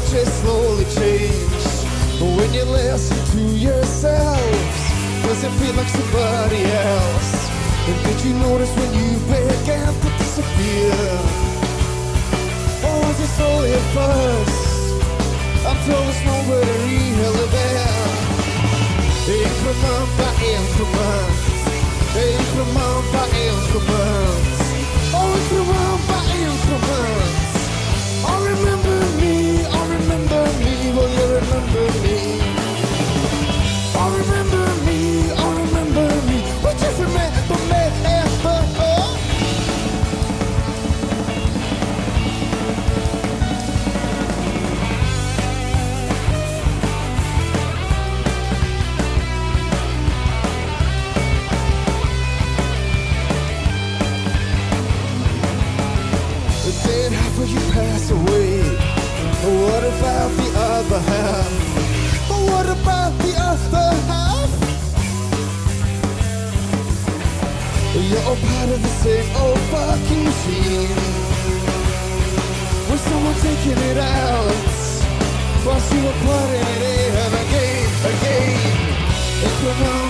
just slowly change when you listen to yourselves. Does it feel like somebody else? And did you notice when you began to disappear? Or was it slowly at first, until there's nobody really there? Increment by increment, increment by increment, oh, increment by increment. Oh, remember me, will you remember me? Oh, remember me, would you remember me? Then half of you pass away. What about the other half? What about the other half? You're all part of the same old fucking machine. With someone taking it out whilst you were putting it in again. Increment